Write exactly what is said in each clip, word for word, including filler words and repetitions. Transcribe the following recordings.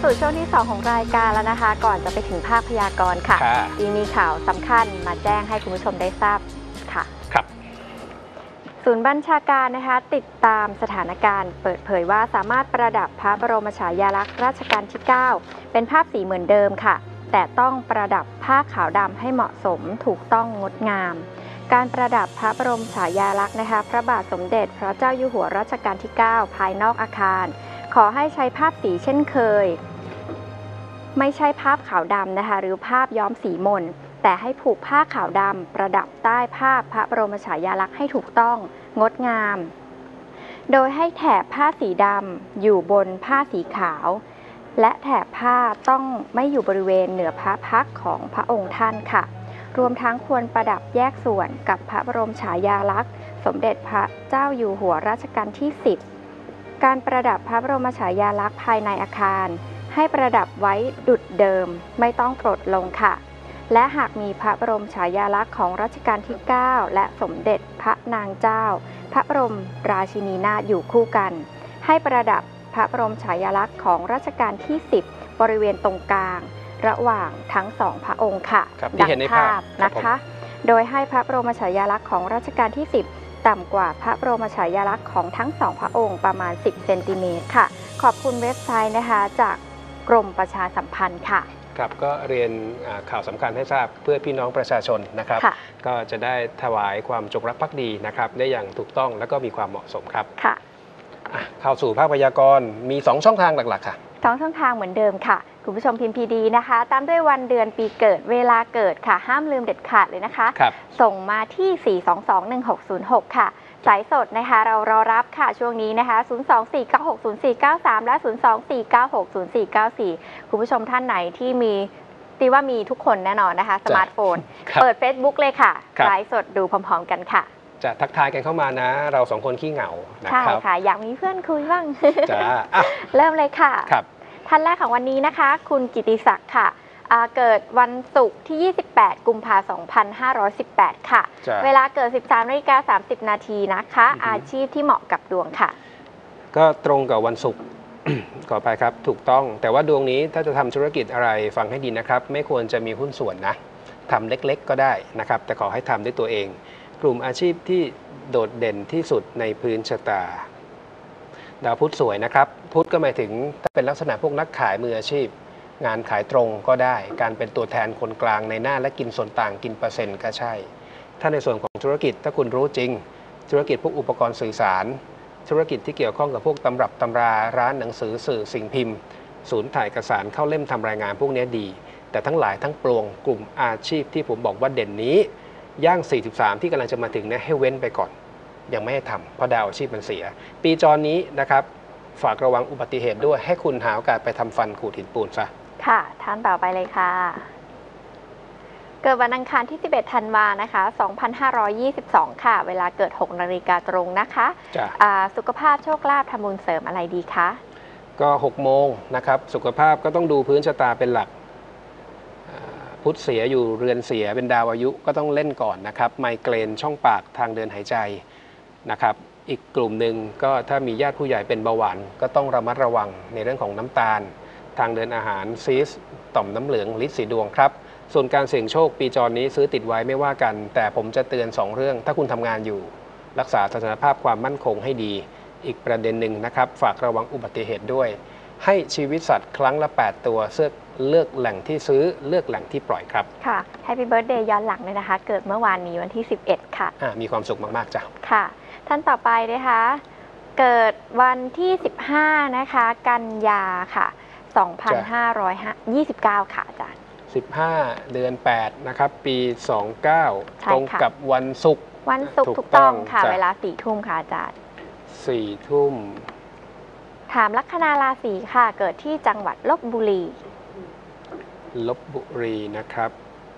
สู่ช่วงที่สองของรายการแล้วนะคะก่อนจะไปถึงภาคพยากรณ์ค่ะมีข่าวสำคัญมาแจ้งให้คุณผู้ชมได้ทราบค่ะครับศูนย์บัญชาการนะคะติดตามสถานการณ์เปิดเผยว่าสามารถประดับพระบรมฉายาลักษณ์รัชกาลที่เก้าเป็นภาพสีเหมือนเดิมค่ะแต่ต้องประดับผ้าขาวดำให้เหมาะสมถูกต้องงดงามการประดับพระบรมฉายาลักษณ์นะคะพระบาทสมเด็จพระเจ้าอยู่หัวรัชกาลที่เก้าภายนอกอาคารขอให้ใช้ภาพสีเช่นเคยไม่ใช่ภาพขาวดำนะคะหรือภาพย้อมสีมนแต่ให้ผูกผ้าขาวดำประดับใต้ภาพพระบรมฉายาลักษณ์ให้ถูกต้องงดงามโดยให้แถบผ้าสีดำอยู่บนผ้าสีขาวและแถบผ้าต้องไม่อยู่บริเวณเหนือพระพักตร์ของพระองค์ท่านค่ะรวมทั้งควรประดับแยกส่วนกับพระบรมฉายาลักษณ์สมเด็จพระเจ้าอยู่หัวรัชกาลที่สิบการประดับพระบรมฉายาลักษณ์ภายในอาคารให้ประดับไว้ดุจเดิมไม่ต้องปลดลงค่ะและหากมีพระบรมฉายาลักษณ์ของรัชกาลที่เก้าและสมเด็จพระนางเจ้าพระบรมราชินีนาถอยู่คู่กันให้ประดับพระบรมฉายาลักษณ์ของรัชกาลที่สิบบริเวณตรงกลางระหว่างทั้งสองพระองค์ค่ะดังภาพนะคะโดยให้พระบรมฉายาลักษณ์ของรัชกาลที่สิบต่ำกว่าพระบรมฉายาลักษณ์ของทั้งสองพระองค์ประมาณสิบเซนติเมตรค่ะขอบคุณเว็บไซต์นะคะจากกรมประชาสัมพันธ์ค่ะครับก็เรียนข่าวสำคัญให้ทราบเพื่อพี่น้องประชาชนนะครับก็จะได้ถวายความจงรักภักดีนะครับได้อย่างถูกต้องและก็มีความเหมาะสมครับค่ะเข้าสู่ภาคพยากรณ์มีสองช่องทางหลักๆค่ะสองช่องทางเหมือนเดิมค่ะคุณผู้ชมพิมพ์พีดีนะคะตามด้วยวันเดือนปีเกิดเวลาเกิดค่ะห้ามลืมเด็ดขาดเลยนะคะส่งมาที่ สี่ สอง สอง หนึ่ง หก ศูนย์ หก ค่ะสายสดนะคะเรารอรับค่ะช่วงนี้นะคะ ศูนย์ สอง สี่ เก้า หก ศูนย์ สี่ เก้า สาม และ ศูนย์ สอง สี่ เก้า หก ศูนย์ สี่ เก้า สี่ คุณผู้ชมท่านไหนที่มีตีว่ามีทุกคนแน่นอนนะคะสมาร์ทโฟนเปิด Facebook เลยค่ะสายสดดูพร้อมๆกันค่ะจะทักทายกันเข้ามานะเราสองคนขี้เหงานะครับใช่ค่ะอยากมีเพื่อนคุยบ้างจ้าเริ่มเลยค่ะครับท่านแรกของวันนี้นะคะคุณกิติศักดิ์ค่ะเกิดวันศุกร์ที่ยี่สิบแปดกุมภาพันธ์สองพันห้าร้อยสิบแปดค่ะเวลาเกิด สิบสามนาฬิกาสามสิบนาทีนะคะอาชีพที่เหมาะกับดวงค่ะก็ตรงกับวันศุกร์ ขอไปครับถูกต้องแต่ว่าดวงนี้ถ้าจะทำธุรกิจอะไรฟังให้ดีนะครับไม่ควรจะมีหุ้นส่วนนะทำเล็กๆก็ได้นะครับแต่ขอให้ทำด้วยตัวเองกลุ่มอาชีพที่โดดเด่นที่สุดในพื้นชะตาดาวพุธสวยนะครับพุธก็หมายถึงถ้าเป็นลักษณะพวกนักขายมืออาชีพงานขายตรงก็ได้การเป็นตัวแทนคนกลางในหน้าและกินส่วนต่างกินเปอร์เซ็นต์ก็ใช่ถ้าในส่วนของธุรกิจถ้าคุณรู้จริงธุรกิจพวกอุปกรณ์สื่อสารธุรกิจที่เกี่ยวข้องกับพวกตำรับตำราร้านหนังสือสื่อสิ่งพิมพ์ศูนย์ถ่ายเอกสารเข้าเล่มทำรายงานพวกนี้ดีแต่ทั้งหลายทั้งปวงกลุ่มอาชีพที่ผมบอกว่าเด่นนี้ย่างสี่สิบสามที่กำลังจะมาถึงเนี่ยให้เว้นไปก่อนยังไม่ให้ทำเพราะดาวอาชีพมันเสียปีจรนี้นะครับฝากระวังอุบัติเหตุด้วยให้คุณหาโอกาสไปทำฟันขูดหินปูนซะค่ะท่านต่อไปเลยค่ะเกิดวันอังคารที่สิบเอ็ดธันวานะคะสองพันห้าร้อยยี่สิบสองค่ะเวลาเกิดหกนาฬิกาตรงนะคะสุขภาพโชคลาภทำบุญเสริมอะไรดีคะก็หกโมงนะครับสุขภาพก็ต้องดูพื้นชะตาเป็นหลักพุธเสียอยู่เรือนเสียเป็นดาวอายุก็ต้องเล่นก่อนนะครับไมเกรนช่องปากทางเดินหายใจนะครับอีกกลุ่มหนึ่งก็ถ้ามีญาติผู้ใหญ่เป็นเบาหวานก็ต้องระมัดระวังในเรื่องของน้ำตาลทางเดินอาหารซีสต่อมน้ำเหลืองฤทธิ์สีดวงครับส่วนการเสี่ยงโชคปีจรนี้ซื้อติดไว้ไม่ว่ากันแต่ผมจะเตือนสองเรื่องถ้าคุณทำงานอยู่รักษาสถานภาพความมั่นคงให้ดีอีกประเด็นหนึ่งนะครับฝากระวังอุบัติเหตุด้วยให้ชีวิตสัตว์ครั้งละแปดตัวเลือกเลือกแหล่งที่ซื้อเลือกแหล่งที่ปล่อยครับค่ะ Happy Birthday ย้อนหลังเลยนะคะเกิดเมื่อวานนี้วันที่สิบเอ็ดค่ะมีความสุขมากๆจ้ะค่ะท่านต่อไปนะคะเกิดวันที่สิบห้านะคะกันยาค่ะสองพันห้าร้อยยี่สิบเก้าค่ะอาจารย์สิบห้าเดือนแปดนะครับปีสองเก้าตรงกับวันศุกร์วันศุกร์ถูกต้องค่ะเวลาสี่ทุ่มค่ะอาจารย์สี่ทุ่มถามลัคนาราศีค่ะเกิดที่จังหวัดลพบุรีลพบุรีนะครับ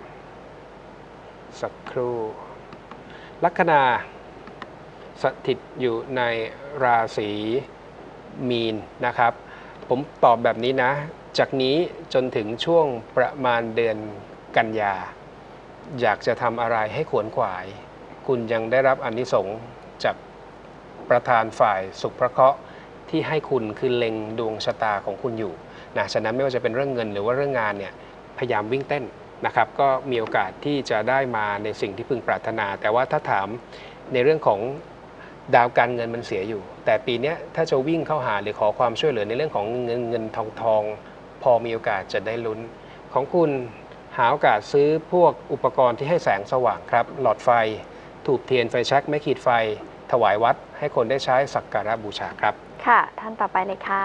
สักครู่ลัคนาสถิตอยู่ในราศีมีนนะครับผมตอบแบบนี้นะจากนี้จนถึงช่วงประมาณเดือนกันยาอยากจะทำอะไรให้ขวนขวายคุณยังได้รับอานิสงส์จากประธานฝ่ายสุขพระเคราะห์ที่ให้คุณคือเล็งดวงชะตาของคุณอยู่นะฉะนั้นไม่ว่าจะเป็นเรื่องเงินหรือว่าเรื่องงานเนี่ยพยายามวิ่งเต้นนะครับก็มีโอกาสที่จะได้มาในสิ่งที่พึงปรารถนาแต่ว่าถ้าถามในเรื่องของดาวการเงินมันเสียอยู่ แต่ปีนี้ถ้าจะวิ่งเข้าหาหรือขอความช่วยเหลือในเรื่องของเงินเงินทองทองพอมีโอกาสจะได้ลุ้นของคุณหาโอกาสซื้อพวกอุปกรณ์ที่ให้แสงสว่างครับหลอดไฟถูกเทียนไฟแช็กไม้ขีดไฟถวายวัดให้คนได้ใช้สักการะบูชาครับค่ะท่านต่อไปเลยค่ะ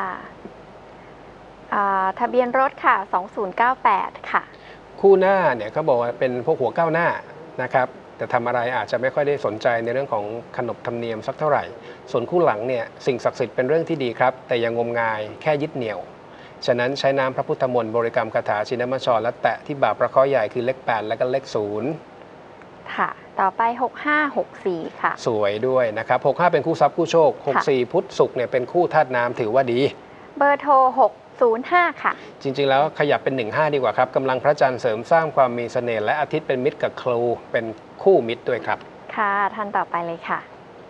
ทะเบียนรถค่ะสองศูนย์เก้าแปดค่ะคู่หน้าเนี่ยเขาบอกว่าเป็นพวกหัวก้าวหน้านะครับแต่ทำอะไรอาจจะไม่ค่อยได้สนใจในเรื่องของขนบธรรมเนียมสักเท่าไหร่ส่วนคู่หลังเนี่ยสิ่งศักดิ์สิทธิ์เป็นเรื่องที่ดีครับแต่ยังงมงายแค่ยึดเหนี่ยวฉะนั้นใช้น้ำพระพุทธมนต์บริกรรมคาถาชินมัชชรและแตะที่บาปประเคราะห์ใหญ่คือเลขแปดและก็เลขศูนย์ค่ะต่อไปหกห้าหกสี่ค่ะสวยด้วยนะครับหกห้าเป็นคู่ทรัพย์คู่โชคหกสี่พุทธศุกร์เนี่ยเป็นคู่ธาตุน้ำถือว่าดีเบอร์โทรหกศูนย์ห้าค่ะจริงๆแล้วขยับเป็นหนึ่งห้าดีกว่าครับกำลังพระจันทร์เสริมสร้างความมีเสน่ห์และอาทิตย์เป็นมิตรกับครูเป็นคู่มิตรด้วยครับค่ะท่านต่อไปเลยค่ะ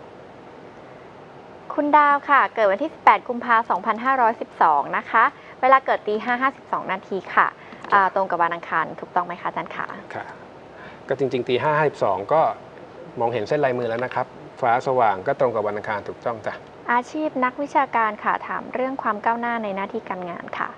คุณดาวค่ะเกิดวันที่สิบแปดกุมภาพันธ์สองพันห้าร้อยสิบสองนะคะเวลาเกิดตีห้าห้าสิบสองนาทีค่ะตรงกับวันอังคารถูกต้องไหมคะอาจารย์คะค่ะก็จริงๆตีห้าห้าสิบสองก็มองเห็นเส้นลายมือแล้วนะครับฟ้าสว่างก็ตรงกับวันอังคารถูกต้องจ้ะอาชีพนักวิชาการค่ะถามเรื่องความก้าวหน้าในหน้าที่การงานค่ะ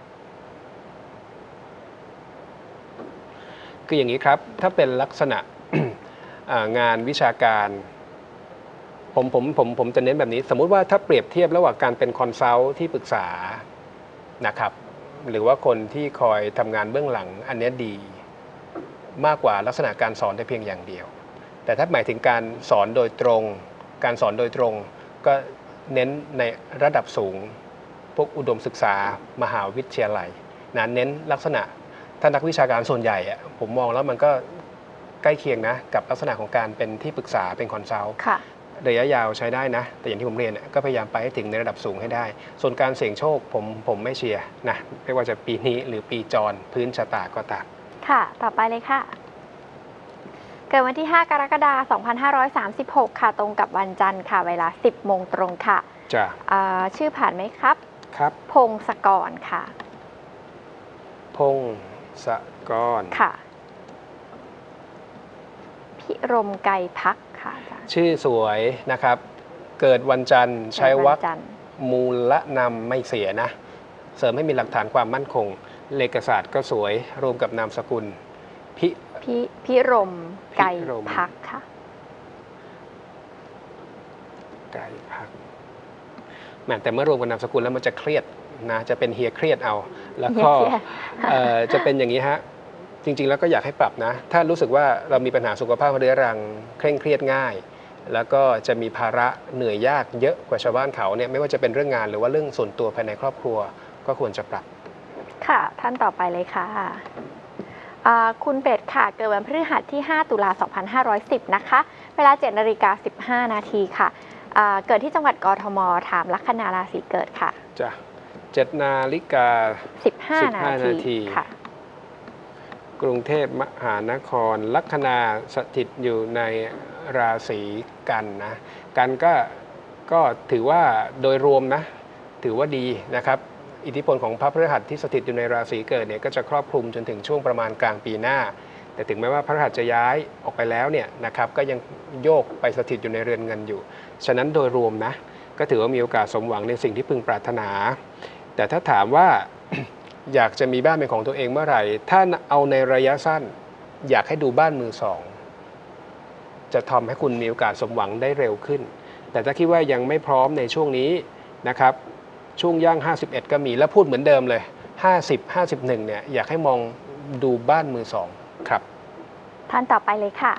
คืออย่างนี้ครับถ้าเป็นลักษณะ งานวิชาการผมผมผมผมจะเน้นแบบนี้สมมุติว่าถ้าเปรียบเทียบระหว่างการเป็นคอนซัลท์ที่ปรึกษานะครับหรือว่าคนที่คอยทำงานเบื้องหลังอันนี้ดีมากกว่าลักษณะการสอนแต่เพียงอย่างเดียวแต่ถ้าหมายถึงการสอนโดยตรงการสอนโดยตรงก็เน้นในระดับสูงพวกอุดมศึกษามหาวิทยาลัยนะเน้นลักษณะถ้านักวิชาการส่วนใหญ่อะผมมองแล้วมันก็ใกล้เคียงนะกับลักษณะของการเป็นที่ปรึกษาเป็นคอนซัลท์ระยะยาวใช้ได้นะแต่อย่างที่ผมเรียนก็พยายามไปให้ถึงในระดับสูงให้ได้ส่วนการเสี่ยงโชคผมผมไม่เชียร์นะไม่ว่าจะปีนี้หรือปีจรพื้นชะตาก็ตามค่ะต่อไปเลยค่ะเกิดวันที่ห้ากรกฎาคมสองพันห้าร้อยสามสิบหกค่ะตรงกับวันจันทร์ค่ะเวลาสิบโมงตรงค่ะจ้ะชื่อผ่านไหมครับครับพงศกรค่ะพงศกรค่ะพิรมไกรพักค่ะชื่อสวยนะครับเกิดวันจันทร์ใช้วรรคมูลนามไม่เสียนะเสริมให้มีหลักฐานความมั่นคงเลขศาสตร์ก็สวยรวมกับนามสกุลพิพิพิรมไกรพักค่ะไกรพักแม้แต่เมื่อรวมกับนามสกุลแล้วมันจะเครียดนะจะเป็นเฮียเครียดเอาแล้วก็จะเป็นอย่างนี้ฮะจริงๆแล้วก็อยากให้ปรับนะถ้ารู้สึกว่าเรามีปัญหาสุขภาพเรื้อรังเคร่งเครียดง่ายแล้วก็จะมีภาระเหนื่อยยากเยอะกว่าชาวบ้านเขาเนี่ยไม่ว่าจะเป็นเรื่องงานหรือว่าเรื่องส่วนตัวภายในครอบครัวก็ควรจะปรับค่ะท่านต่อไปเลยค่ะคุณเป็ดค่ะเกิดวันพฤหัสที่ห้าตุลาสองพันห้าร้อยสิบนะคะเวลาเจ็ดนาฬิกาสิบห้านาทีค่ะเกิดที่จังหวัดกทมถามลัคนาราศีเกิดค่ะจ้ะเจ็ดนาฬิกาสิบห้านาทีค่ะกรุงเทพมหานครลัคนาสถิตอยู่ในราศีกันนะกันก็ก็ถือว่าโดยรวมนะถือว่าดีนะครับอิทธิพลของพระพฤหัสที่สถิตอยู่ในราศีเกิดเนี่ยก็จะครอบคลุมจนถึงช่วงประมาณกลางปีหน้าแต่ถึงแม้ว่าพระพฤหัสจะย้ายออกไปแล้วเนี่ยนะครับก็ยังโยกไปสถิตอยู่ในเรือนเงินอยู่ฉะนั้นโดยรวมนะก็ถือว่ามีโอกาสสมหวังในสิ่งที่พึงปรารถนาแต่ถ้าถามว่า อยากจะมีบ้านเป็นของตัวเองเมื่อไหร่ถ้าเอาในระยะสั้นอยากให้ดูบ้านมือสองจะทำให้คุณมีโอกาสสมหวังได้เร็วขึ้นแต่ถ้าคิดว่ายังไม่พร้อมในช่วงนี้นะครับช่วงย่างห้าสิบเอ็ดก็มีแล้วพูดเหมือนเดิมเลยห้าสิบ ห้าสิบเอ็ดเนี่ยอยากให้มองดูบ้านมือสองครับท่านต่อไปเลยค่ะ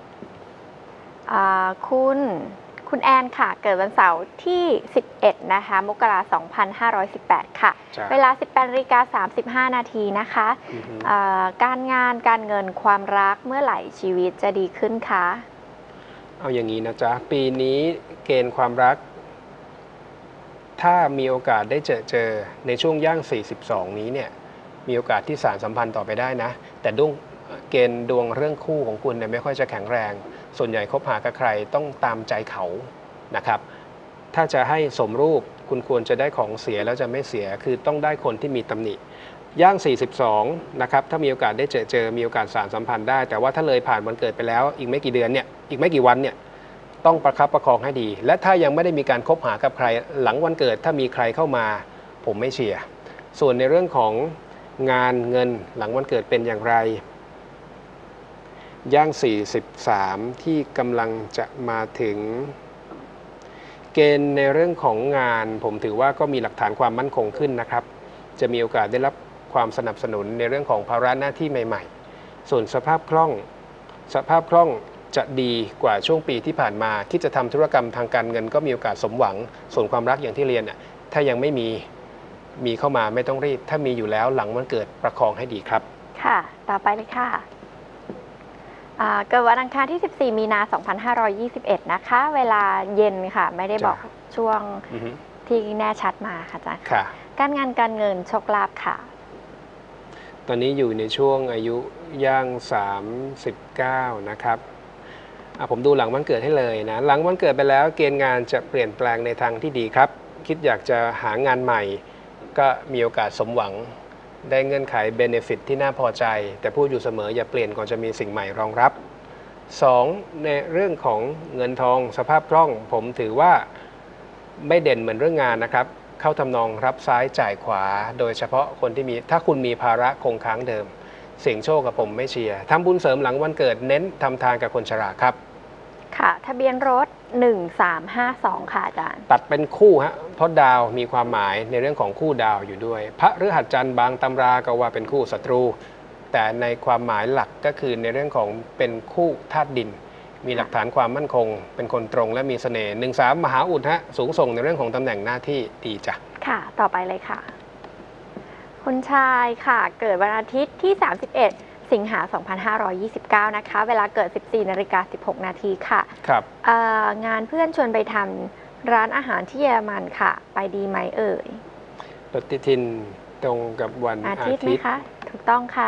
คุณคุณแอนค่ะเกิดวันเสาร์ที่สิบเอ็ดนะคะมกราคมสองพันห้าร้อยสิบแปดค่ะเวลา สิบแปดนาฬิกาสามสิบห้านาทีนะคะการงานการเงินความรักเมื่อไหร่ชีวิตจะดีขึ้นคะเอาอย่างนี้นะจ๊ะปีนี้เกณฑ์ความรักถ้ามีโอกาสได้เจอเจอในช่วงย่างสี่สิบสองนี้เนี่ยมีโอกาสที่สานสัมพันธ์ต่อไปได้นะแต่ดวงเกณฑ์ดวงเรื่องคู่ของคุณเนี่ยไม่ค่อยจะแข็งแรงส่วนใหญ่คบหากับใครต้องตามใจเขานะครับถ้าจะให้สมรูปคุณควรจะได้ของเสียแล้วจะไม่เสียคือต้องได้คนที่มีตำหนิย่าง สี่สิบสอง นะครับถ้ามีโอกาสได้เจอเจอมีโอกาสสานสัมพันธ์ได้แต่ว่าถ้าเลยผ่านวันเกิดไปแล้วอีกไม่กี่เดือนเนี่ยอีกไม่กี่วันเนี่ยต้องประคับประคองให้ดีและถ้ายังไม่ได้มีการคบหากับใครหลังวันเกิดถ้ามีใครเข้ามาผมไม่เชียร์ส่วนในเรื่องของงานเงินหลังวันเกิดเป็นอย่างไรย่าง สี่สิบสาม ที่กำลังจะมาถึงเกณฑ์ในเรื่องของงานผมถือว่าก็มีหลักฐานความมั่นคงขึ้นนะครับจะมีโอกาสได้รับความสนับสนุนในเรื่องของภาระหน้าที่ใหม่ๆส่วนสภาพคล่องสภาพคล่องจะดีกว่าช่วงปีที่ผ่านมาที่จะทำธุรกรรมทางการเงินก็มีโอกาสสมหวังส่วนความรักอย่างที่เรียนถ้ายังไม่มีมีเข้ามาไม่ต้องรีบถ้ามีอยู่แล้วหลังวันเกิดประคองให้ดีครับค่ะต่อไปเลยค่ะเกิดวันอังคารที่สิบสี่มีนาสองพันห้าร้อยยี่สิบเอ็ดนะคะเวลาเย็นค่ะไม่ได้บอกช่วงที่แน่ชัดมาค่ะอาจารย์การงานการเงินโชคลาภค่ะตอนนี้อยู่ในช่วงอายุย่างสามสิบเก้านะครับผมดูหลังวันเกิดให้เลยนะหลังวันเกิดไปแล้วเกณฑ์งานจะเปลี่ยนแปลงในทางที่ดีครับคิดอยากจะหางานใหม่ก็มีโอกาสสมหวังได้เงื่อนไขเบเนฟิตที่น่าพอใจแต่พูดอยู่เสมออย่าเปลี่ยนก่อนจะมีสิ่งใหม่รองรับสองในเรื่องของเงินทองสภาพคล่องผมถือว่าไม่เด่นเหมือนเรื่องงานนะครับเข้าทำนองรับซ้ายจ่ายขวาโดยเฉพาะคนที่มีถ้าคุณมีภาระคงค้างเดิมเสี่ยงโชคกับผมไม่เชียร์ทำบุญเสริมหลังวันเกิดเน้นทำทานกับคนชราครับค่ะทะเบียนรถหนึ่งสามห้าสองค่ะอาจารย์ตัดเป็นคู่ฮะเพราะดาวมีความหมายในเรื่องของคู่ดาวอยู่ด้วยพระฤหัสจันทร์บางตำราก็ว่าเป็นคู่ศัตรูแต่ในความหมายหลักก็คือในเรื่องของเป็นคู่ธาตุดินมีหลักฐานความมั่นคงเป็นคนตรงและมีเสน่ห์หนึ่งสามมหาอุดฮะสูงส่งในเรื่องของตำแหน่งหน้าที่ดีจ้ะค่ะต่อไปเลยค่ะคุณชายค่ะเกิดวันอาทิตย์ที่สามสิบเอ็ดสิงหาสองพันห้าร้อยยี่สิบเก้านะคะเวลาเกิด สิบสี่นาฬิกาสิบหกนาทีค่ะครับงานเพื่อนชวนไปทำร้านอาหารที่เยอรมันค่ะไปดีไหมเอ่ยปฏิทินตรงกับวันอาทิตย์ไหมคะถูกต้องค่ะ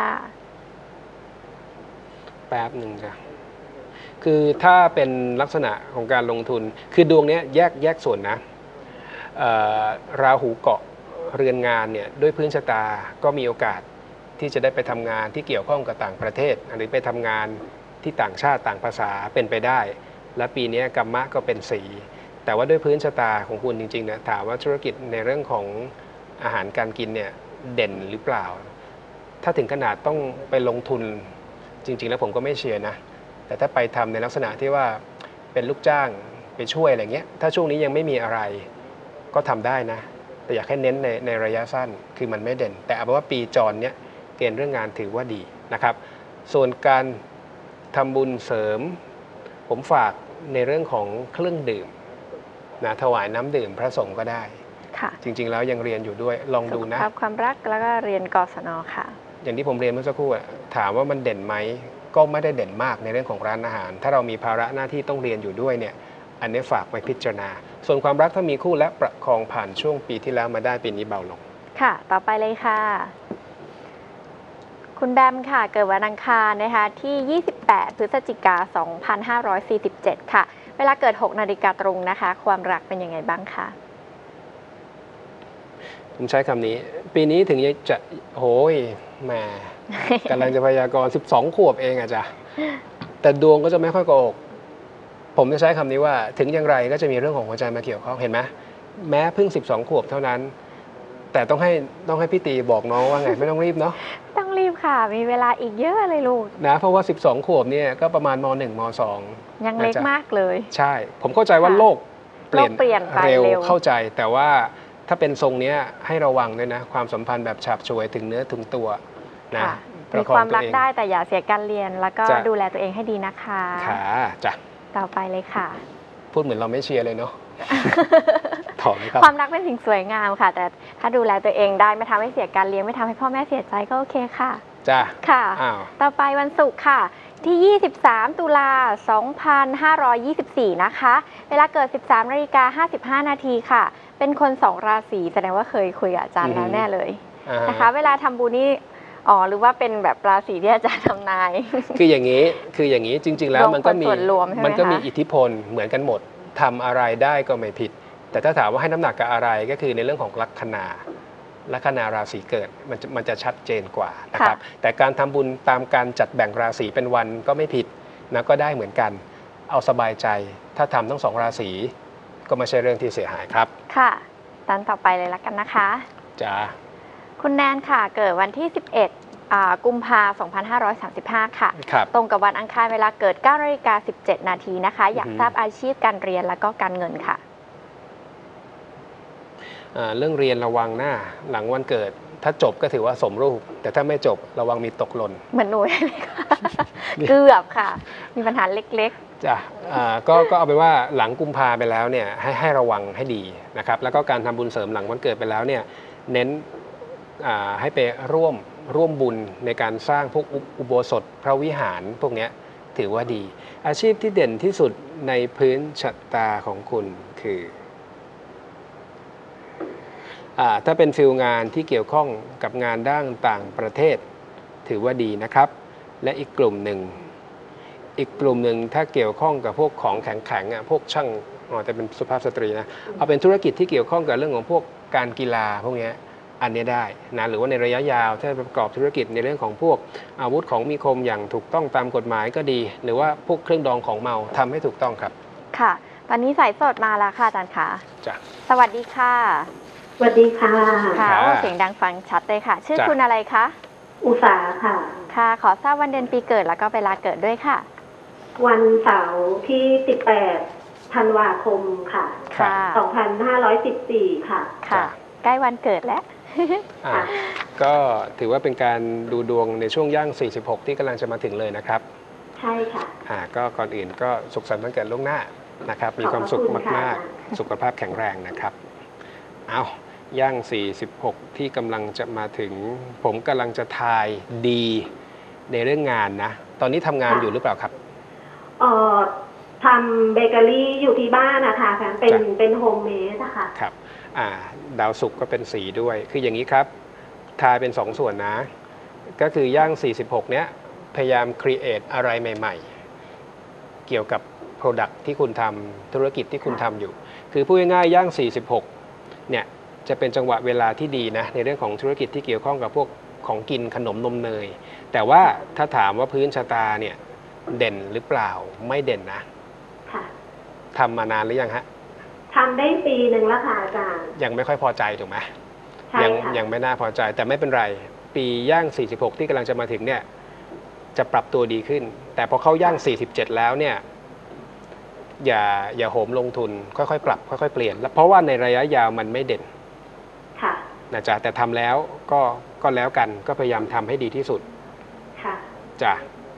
แป๊บหนึ่งจ้ะคือถ้าเป็นลักษณะของการลงทุนคือดวงนี้แยกแยกส่วนนะราหูเกาะเรือนงานเนี่ยด้วยพื้นชะตาก็มีโอกาสที่จะได้ไปทำงานที่เกี่ยวข้องกับต่างประเทศหรือไปทำงานที่ต่างชาติต่างภาษาเป็นไปได้และปีนี้กัมมะก็เป็นสีแต่ว่าด้วยพื้นชะตาของคุณจริงๆนะถามว่าธุรกิจในเรื่องของอาหารการกินเนี่ยเด่นหรือเปล่าถ้าถึงขนาดต้องไปลงทุนจริงๆแล้วผมก็ไม่เชียร์นะแต่ถ้าไปทำในลักษณะที่ว่าเป็นลูกจ้างไปช่วยอะไรเงี้ยถ้าช่วงนี้ยังไม่มีอะไรก็ทำได้นะแต่อยากให้เน้นในในระยะสั้นคือมันไม่เด่นแต่เอาเป็นว่าปีจรเนี้ยเกณฑ์เรื่องงานถือว่าดีนะครับส่วนการทำบุญเสริมผมฝากในเรื่องของเครื่องดื่มนะถวายน้ำดื่มพระสงฆ์ก็ได้จริงๆแล้วยังเรียนอยู่ด้วยลองดูนะสุขภาพความรักแล้วก็เรียนกศนค่ะอย่างที่ผมเรียนเมื่อสักครู่ถามว่ามันเด่นไหมก็ไม่ได้เด่นมากในเรื่องของร้านอาหารถ้าเรามีภาระหน้าที่ต้องเรียนอยู่ด้วยเนี่ยอันนี้ฝากไปพิจารณาส่วนความรักถ้ามีคู่และประคองผ่านช่วงปีที่แล้วมาได้ปีนี้เบาลงค่ะต่อไปเลยค่ะคุณแบมค่ะเกิดวันอังคารนะคะที่ยี่สิบแปดพฤศจิกายนสองพันห้าร้อยสี่สิบเจ็ดค่ะเวลาเกิดหกนาฬิกาตรงนะคะความรักเป็นยังไงบ้างคะผมใช้คำนี้ปีนี้ถึงจะโหยแหมกำลังจะพยากรณ์สิบสองขวบเองอะจ้ะแต่ดวงก็จะไม่ค่อยโกหกผมจะใช้คำนี้ว่าถึงอย่างไรก็จะมีเรื่องของหัวใจมาเกี่ยวข้องเห็นไหมแม้เพิ่งสิบสองขวบเท่านั้นแต่ต้องให้ต้องให้พี่ตีบอกน้องว่าไงไม่ต้องรีบเนาะต้องรีบค่ะมีเวลาอีกเยอะเลยลูกนะเพราะว่าสิบสองขวบเนี่ยก็ประมาณมหนึ่งมสองยังเล็กมากเลยใช่ผมเข้าใจว่าโลกเปลี่ยนเปลี่ยนไปเร็วเข้าใจแต่ว่าถ้าเป็นทรงนี้ให้ระวังด้วยนะความสัมพันธ์แบบฉาบฉวยถึงเนื้อถึงตัวนะมีความรักได้แต่อย่าเสียการเรียนแล้วก็ดูแลตัวเองให้ดีนะคะค่ะจ้ะต่อไปเลยค่ะพูดเหมือนเราไม่เชียร์เลยเนาะถอนครับความรักเป็นสิ่งสวยงามค่ะแต่ถ้าดูแลตัวเองได้ไม่ทำให้เสียการเลี้ยงไม่ทำให้พ่อแม่เสียใจก็โอเคค่ะจ้ะค่ะต่อไปวันศุกร์ค่ะที่ยี่สิบสามตุลาสองพันห้าร้อยยี่สิบสี่นะคะเวลาเกิด สิบสามนาฬิกาห้าสิบห้านาทีค่ะเป็นคนสองราศีแสดงว่าเคยคุยกับอาจารย์แล้วแน่เลยนะคะเวลาทำบุญนี่อ๋อหรือว่าเป็นแบบราศีที่อาจารย์ทำนายคืออย่างนี้คืออย่างนี้จริงๆแล้วมันก็มีมันก็มีอิทธิพลเหมือนกันหมดทำอะไรได้ก็ไม่ผิดแต่ถ้าถามว่าให้น้ำหนักกับอะไรก็คือในเรื่องของลัคนาลัคนาราศีเกิดมันจะมันจะชัดเจนกว่านะครับแต่การทำบุญตามการจัดแบ่งราศีเป็นวันก็ไม่ผิดนะก็ได้เหมือนกันเอาสบายใจถ้าทำทั้งสองราศีก็ไม่ใช่เรื่องที่เสียหายครับค่ะตอนต่อไปเลยละกันนะคะจ้าคุณแนนค่ะเกิดวันที่สิบเอ็ดกุมภาพันธ์สองพันห้าร้อยสามสิบห้าค่ะตรงกับวันอังคารเวลาเกิด เก้านาฬิกาสิบเจ็ดนาทีนะคะอยากทราบอาชีพการเรียนและก็การเงินค่ะเรื่องเรียนระวังหน้าหลังวันเกิดถ้าจบก็ถือว่าสมรูปแต่ถ้าไม่จบระวังมีตกหล่นเหมือนหนูเลยค่ะเกือบค่ะมีปัญหาเล็กๆจ้ะก็ก็เอาเป็นว่าหลังกุมภาไปแล้วเนี่ยให้ให้ระวังให้ดีนะครับแล้วก็การทำบุญเสริมหลังวันเกิดไปแล้วเนี่ยเน้นให้ไปร่วมร่วมบุญในการสร้างพวกอุโบสถพระวิหารพวกนี้ถือว่าดีอาชีพที่เด่นที่สุดในพื้นชะตาของคุณคือถ้าเป็นฟิลงานที่เกี่ยวข้องกับงานด้านต่างประเทศถือว่าดีนะครับและอีกกลุ่มหนึ่งอีกกลุ่มหนึ่งถ้าเกี่ยวข้องกับพวกของแข็งๆพวกช่างอ๋อแต่เป็นสุภาพสตรีนะเอาเป็นธุรกิจที่เกี่ยวข้องกับเรื่องของพวกการกีฬาพวกนี้อันนี้ได้นะหรือว่าในระยะยาวถ้าประกอบธุรกิจในเรื่องของพวกอาวุธของมีคมอย่างถูกต้องตามกฎหมายก็ดีหรือว่าพวกเครื่องดองของเมาทำให้ถูกต้องครับค่ะตอนนี้สายสดมาแล้วค่ะอาจารย์คะจ้ะสวัสดีค่ะสวัสดีค่ะค่ะเสียงดังฟังชัดเลยค่ะชื่อคุณอะไรคะอุษาค่ะค่ะขอทราบวันเดือนปีเกิดแล้วก็เวลาเกิดด้วยค่ะวันเสาร์ที่สิบแปดธันวาคมค่ะค่ะสองพันห้าร้อยสิบสี่ค่ะค่ะใกล้วันเกิดแล้วก็ถือว่าเป็นการดูดวงในช่วงย่างสี่สิบหกที่กำลังจะมาถึงเลยนะครับใช่ค่ะอ่าก็ก่อนอื่นก็สุขสันต์วันเกิดล่วงหน้านะครับมีความสุขมากๆสุขภาพแข็งแรงนะครับเอาย่างสี่สิบหกที่กำลังจะมาถึงผมกำลังจะทายดีในเรื่องงานนะตอนนี้ทำงานอยู่หรือเปล่าครับเอ่อทำเบเกอรี่อยู่ที่บ้านนะคะเป็นเป็นโฮมเมดนะคะครับอ่าดาวศุกร์ก็เป็นสีด้วยคืออย่างนี้ครับทายเป็นสองส่วนนะก็คือย่างสี่สิบหกเนี้ยพยายามครีเอทอะไรใหม่ๆเกี่ยวกับ Product ที่คุณทำธุรกิจที่คุณทำอยู่คือพูดง่ายๆย่างสี่สิบหกเนี่ยจะเป็นจังหวะเวลาที่ดีนะในเรื่องของธุรกิจที่เกี่ยวข้องกับพวกของกินขนมนมเนยแต่ว่าถ้าถามว่าพื้นชะตาเนี่ยเด่นหรือเปล่าไม่เด่นนะทำมานานหรือยังฮะทำได้ปีหนึ่งแล้วค่ะอาจารย์ยังไม่ค่อยพอใจถูกไหมใช่ยังค่ะยังไม่น่าพอใจแต่ไม่เป็นไรปีย่างสี่สิบหกที่กำลังจะมาถึงเนี่ยจะปรับตัวดีขึ้นแต่พอเข้าย่างสี่สิบเจ็ดแล้วเนี่ยอย่าอย่าโหมลงทุนค่อยๆปรับค่อยๆเปลี่ยนแล้วเพราะว่าในระยะยาวมันไม่เด่นค่ะนะจ๊ะแต่ทำแล้วก็ก็แล้วกันก็พยายามทำให้ดีที่สุดค่ะจ้ะ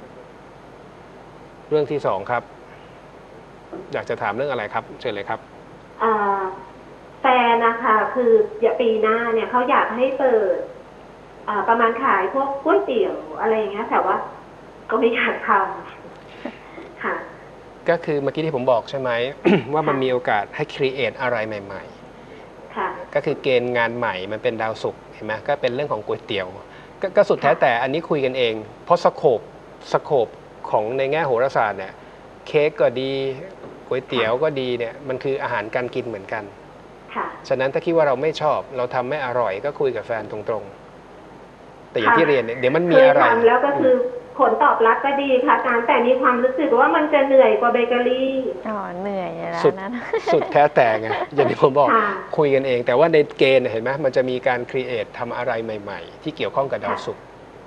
เรื่องที่สองครับอยากจะถามเรื่องอะไรครับเชิญเลยครับแฟนนะคะคืออย่าปีหน้าเนี่ยเขาอยากให้เปิดประมาณขายพวกก๋วยเตี๋ยวอะไรอย่างเงี้ยแต่ว่าก็ไม่อยากทำค่ะก็คือเมื่อกี้ที่ผมบอกใช่ไหม ว่ามันมีโอกาสให้ครีเอทอะไรใหม่ๆค่ะก็คือเกณฑ์งานใหม่มันเป็นดาวศุกร์เห็นไหมก็เป็นเรื่องของก๋วยเตี๋ยวก็สุดแท้แต่อันนี้คุยกันเองเพราะสโคปสโคปของในแง่โหราศาสตร์เนี่ยเค้กก็ดีก๋วยเตี๋ยวก็ดีเนี่ยมันคืออาหารการกินเหมือนกันฉะนั้นถ้าคิดว่าเราไม่ชอบเราทำไม่อร่อยก็คุยกับแฟนตรงๆแต่อย่างที่เรียนเนี่ยเดี๋ยวมันมีอะไรทำแล้วก็คือผลตอบรับก็ดีค่ะการแต่มีความรู้สึกว่ามันจะเหนื่อยกว่าเบเกอรี่อ๋อเหนื่อยแล้วนะสุดแท้แต่ไงอย่างที่ผมบอกคุยกันเองแต่ว่าในเกณฑ์เห็นไหมมันจะมีการครีเอททำอะไรใหม่ๆที่เกี่ยวข้องกับดาวศุกร์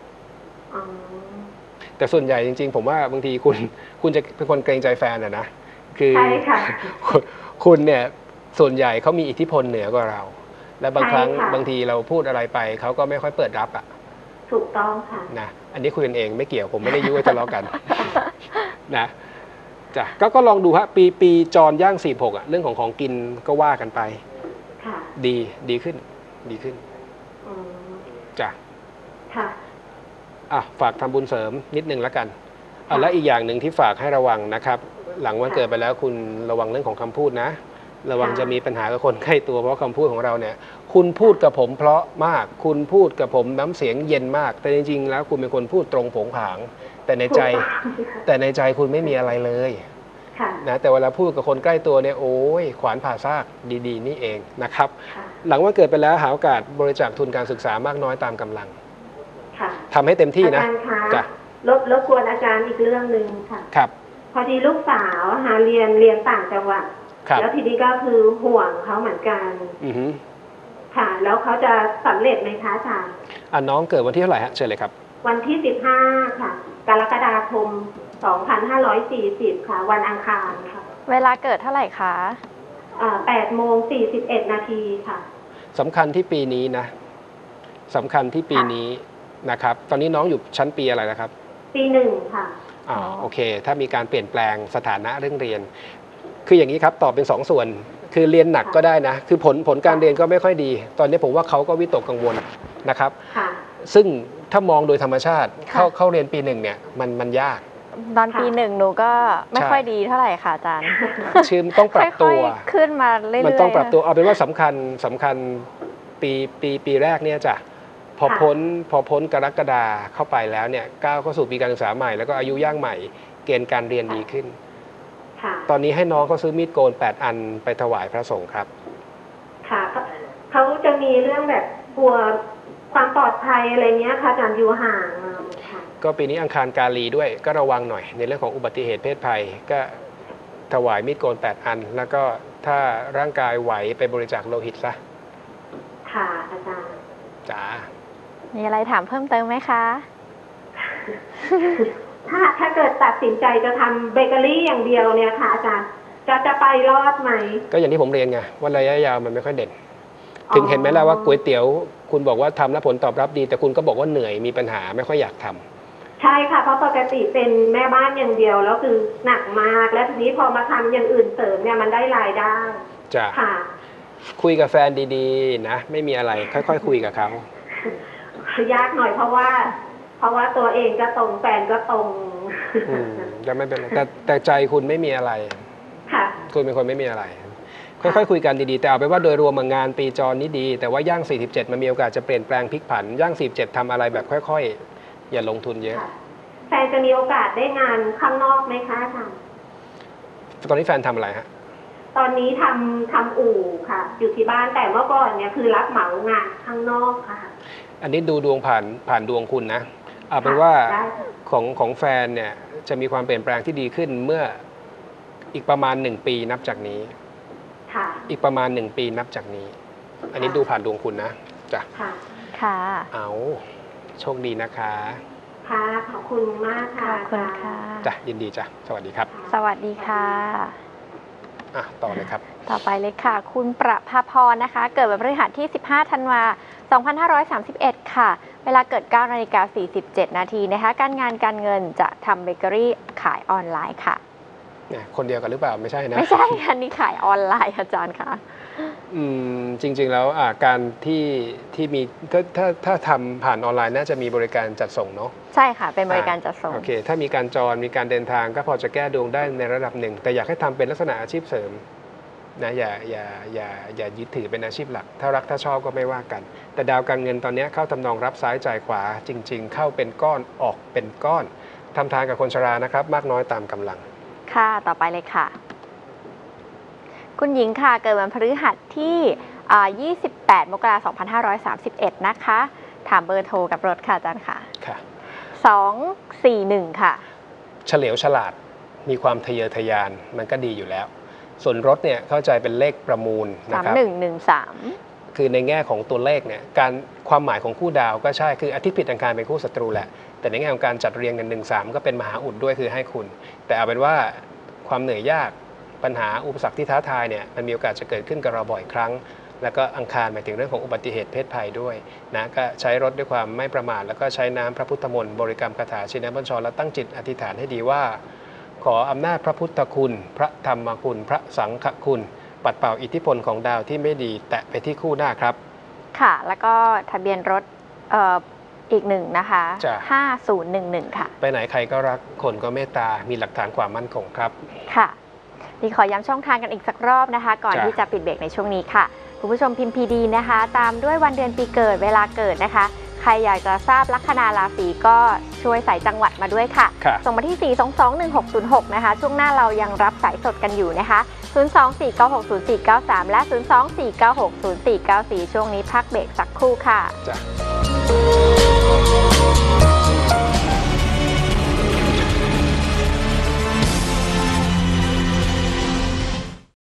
แต่ส่วนใหญ่จริงๆผมว่าบางทีคุณคุณจะเป็นคนเกรงใจแฟนอะนะคือคุณเนี่ยส่วนใหญ่เขามีอิทธิพลเหนือกว่าเราและบางครั้งบางทีเราพูดอะไรไปเขาก็ไม่ค่อยเปิดรับอ่ะถูกต้องค่ะนะอันนี้คุยกันเองไม่เกี่ยวผมไม่ได้ยุให้ทะเลาะกันนะจ้ะก็ก็ลองดูฮะปีปีจรย่างสี่หกอ่ะเรื่องของของกินก็ว่ากันไปค่ะดีดีขึ้นดีขึ้นจ้ะค่ะอ่ะฝากทำบุญเสริมนิดนึงแล้วกันอ่ะและอีกอย่างหนึ่งที่ฝากให้ระวังนะครับหลังวันเกิดไปแล้วคุณระวังเรื่องของคำพูดนะระวังจะมีปัญหากับคนใกล้ตัวเพราะคำพูดของเราเนี่ยคุณพูดกับผมเพราะมากคุณพูดกับผมน้ำเสียงเย็นมากแต่จริงๆแล้วคุณเป็นคนพูดตรงโผงผางแต่ในใจแต่ในใจคุณไม่มีอะไรเลยค่ะนะแต่เวลาพูดกับคนใกล้ตัวเนี่ยโอ้ยขวานผ่าซากดีๆ นี่เองนะครับค่ะหลังวันเกิดไปแล้วหาโอกาสบริจาคทุนการศึกษามากน้อยตามกำลังค่ะทำให้เต็มที่อานะจารย์คะจ้ะรบรบกวนอาจารย์อีกเรื่องหนึ่งค่ะครับพอดีลูกสาวหาเรียนเรียนต่างจังหวัดครับแล้วทีนี้ก็คือห่วงเขาเหมือนกันอือฮึค่ะ แล้วเขาจะสำเร็จไหมคะอาจารย์อ่ะน้องเกิดวันที่เท่าไหร่ฮะเชิญเลยครับวันที่สิบห้าค่ะ กรกฎาคมสองพันห้าร้อยสี่สิบค่ะ วันอังคารค่ะเวลาเกิดเท่าไหร่คะอ่าแปดโมงสี่สิบเอ็ดนาทีค่ะสำคัญที่ปีนี้นะสำคัญที่ปีนี้นะครับ ตอนนี้น้องอยู่ชั้นปีอะไรนะครับปีหนึ่งค่ะอ่าอ๋อโอเค ถ้ามีการเปลี่ยนแปลงสถานะเรื่องเรียน คืออย่างนี้ครับตอบเป็นสองส่วน คือเรียนหนักก็ได้นะ คือผลผลการเรียนก็ไม่ค่อยดี ตอนนี้ผมว่าเขาก็วิตกกังวลนะครับค่ะซึ่งถ้ามองโดยธรรมชาติค่ะเข้าเข้าเรียนปีหนึ่งเนี่ยมันมันยากตอนปีหนึ่งหนูก็ไม่ใช่ค่อยดีเท่าไหร่ค่ะอาจารย์ชื่อต้องปรับค่ตัอยว ๆขึ้นมาเรื่อยๆมันต้องปรับตัวเอาเป็นว่าสำคัญสำคัญปีปีปีแรกเนี่ยจ้ะพอค่ะพ้นพอพ้นกรกฎาเข้าไปแล้วเนี่ยก้าวเข้าสู่ปีการศึกษาใหม่แล้วก็อายุย่างใหม่เกณฑ์การเรียนดีขึ้นค่ะตอนนี้ให้น้องเขาซื้อมีดโกนแปดอันไปถวายพระสงฆ์ครับค่ะเขาเขาจะมีเรื่องแบบกลัวความปลอดภัยอะไรเงี้ยค่ะอาจารย์อยู่ห่างมาค่ะก็ปีนี้อังคารกาลีด้วยก็ระวังหน่อยในเรื่องของอุบัติเหตุเพศภัย ก็ถวายมีดโกนแปดอัน แล้วก็ถ้าร่างกายไหวไปบริจาคโลหิตซะค่ะอาจารย์จ๋ามีอะไรถามเพิ่มเติมไหมคะถ้าถ้าเกิดตัดสินใจจะทำเบเกอรี่อย่างเดียวเนี่ยค่ะ อาจารย์จะจะไปรอดไหมก็อย่างที่ผมเรียนไงว่าระยะยาวมันไม่ค่อยเด่น ถึงเห็นไหมล่ะว่าก๋วยเตี๋ยวคุณบอกว่าทำแล้วผลตอบรับดี แต่คุณก็บอกว่าเหนื่อยมีปัญหาไม่ค่อยอยากทำใช่ค่ะเพราะปกติเป็นแม่บ้านอย่างเดียวแล้วคือหนักมากแล้วทีนี้พอมาทำอย่างอื่นเสริมเนี่ยมันได้รายได้จ้ะค่ะคุยกับแฟนดีๆนะไม่มีอะไรค่อยๆคุยกับเขายากหน่อยเพราะว่า เพราะว่าตัวเองก็ตรงแฟนก็ตรงอืมจะไม่เป็นไรแต่แต่ใจคุณไม่มีอะไรค่ะคุณเป็นคนไม่มีอะไร ค่อยๆคุยกันดีๆแต่เอาไปนว่าโดยรวมงานปีจรนี้ดี แต่ว่าย่างสี่สิบเจ็ดมันมีโอกาสจะเปลี่ยนแปลงพลิกผันย่างสี่สิบเจ็ดทำอะไรแบบค่อยๆอย่าลงทุนเยอะค่ะแฟนจะมีโอกาสได้งานข้างนอกไหมคะอาจารย์ตอนนี้แฟนทำอะไรฮะตอนนี้ทำทำอู่ค่ะ อยู่ที่บ้านแต่เมื่อก่อนเนี่ยคือรับเหมางานข้างนอกค่ะอันนี้ดูดวงผ่านผ่านดวงคุณนะเอาเป็นว่าได้ค่ะของของแฟนเนี่ยจะมีความเปลี่ยนแปลงที่ดีขึ้นเมื่ออีกประมาณหนึ่งปีนับจากนี้ค่ะอีกประมาณหนึ่งปีนับจากนี้ อันนี้ดูผ่านดวงคุณนะจ้ะค่ะค่ะเอาโชคดีนะคะค่ะขอบคุณมากขค่ะอบคุณค่ะจ้ะยินดีจ้ะสวัสดีครับสวัสดีค่ะอ่ะต่อเลยครับต่อไปเลยค่ะ คุณประภาพรนะคะ เกิดวันพฤหัสที่ สิบห้า ธันวาคม สองพันห้าร้อยสามสิบเอ็ด ค่ะ เวลาเกิด เก้านาฬิกาสี่สิบเจ็ด นาทีนะคะ การงานการเงินจะทำเบเกอรี่ขายออนไลน์ค่ะเนี่ยคนเดียวกันหรือเปล่าไม่ใช่นะไม่ใช่ อันนี้ขายออนไลน์อาจารย์ค่ะอืมจริงๆแล้วอ่าการที่ที่มีถ้าถ้าถ้าทำผ่านออนไลน์น่าจะมีบริการจัดส่งเนาะใช่ค่ะ เป็นบริการจัดส่งโอเคถ้ามีการจรมีการเดินทางก็พอจะแก้ดวงได้ในระดับหนึ่ง แต่อยากให้ทำเป็นลักษณะอาชีพเสริมนะอย่าอย่าอย่าอย่ายึดถือเป็นอาชีพหลัก ถ้ารักถ้าชอบก็ไม่ว่ากัน แต่ดาวการเงินตอนนี้เข้าทำนองรับซ้ายจ่ายขวาจริง ๆ เข้าเป็นก้อนออกเป็นก้อนทำทางกับคนชรานะครับมากน้อยตามกำลังค่ะ ต่อไปเลยค่ะ คุณหญิงค่ะ เกิดวันพฤหัสที่อ่ายี่สิบแปด มกราคม สองพันห้าร้อยสามสิบเอ็ด นะคะ ถามเบอร์โทรกับรถค่ะอาจารย์ค่ะค่ะสอง สี่ หนึ่ง ค่ะเฉลียวฉลาดมีความทะเยอทะยานมันก็ดีอยู่แล้ว ส่วนรถเนี่ยเข้าใจเป็นเลขประมูลนะสามครับหนึ่ง หนึ่ง สามคือในแง่ของตัวเลขเนี่ยการความหมายของคู่ดาวก็ใช่คืออาทิตย์ผิดอังคารเป็นคู่ศัตรูแหละแต่ในแง่ของการจัดเรียงกันหนึ่งสามก็เป็นมหาอุดด้วยคือให้คุณ แต่เอาเป็นว่าความเหนื่อยยากปัญหาอุปสรรคที่ท้าทายเนี่ยมันมีโอกาสจะเกิดขึ้นกับเราบ่อยครั้ง แล้วก็อังคารหมายถึงเรื่องของอุบัติเหตุเพศภัยด้วยนะก็ใช้รถด้วยความไม่ประมาทแล้วก็ใช้น้ำพระพุทธมนต์บริกรรมคาถาชินบัญชรและตั้งจิตอธิษฐานให้ดีว่า ขออำนาจพระพุทธคุณ พระธรรมคุณ พระสังฆคุณ ปัดเป่าอิทธิพลของดาวที่ไม่ดีแตะไปที่คู่หน้าครับค่ะ แล้วก็ทะเบียนรถเอ่ออีกหนึ่งนะคะจ้ะห้าศูนย์หนึ่งหนึ่ง ค่ะไปไหนใครก็รักคนก็เมตตา มีหลักฐานความมั่นคงครับค่ะดีขอย้ำช่องทางกันอีกสักรอบนะคะ ก่อนจ้ะที่จะปิดเบรกในช่วงนี้ค่ะ คุณผู้ชมพิมพ์พีดีนะคะ ตามด้วยวันเดือนปีเกิดเวลาเกิดนะคะ ใครอยากจะทราบลัคนาราศีก็ช่วยใส่จังหวัดมาด้วยค่ะค่ะส่งมาที่ สี่ สอง สอง หนึ่ง หก ศูนย์ หก นะคะช่วงหน้าเรายังรับสายสดกันอยู่นะคะ ศูนย์ สอง สี่ เก้า หก ศูนย์ สี่ เก้า สาม และ ศูนย์ สอง สี่ เก้า หก ศูนย์ สี่ เก้า สี่ ช่วงนี้พักเบรกสักครู่ค่ะจ้ะ